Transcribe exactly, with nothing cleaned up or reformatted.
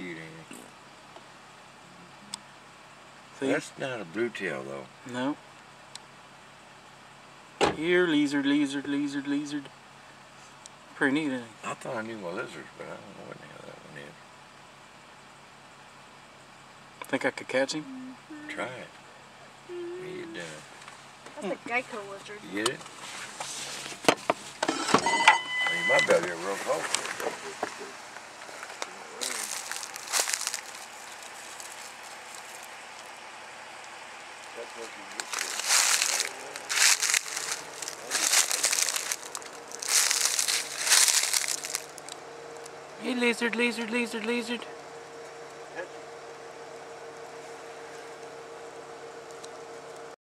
cute, ain't he? See? That's not a blue tail, though. No. Here, lizard, lizard, lizard, lizard. Pretty neat, isn't it? I thought I knew my lizards, but I don't know what the hell that one is. Think I could catch him? Mm-hmm. Try it. Me, you done. That's a Geico lizard. You get it? Well, you might be able to get real close. That's what you get to. Hey, lizard, lizard, lizard, lizard.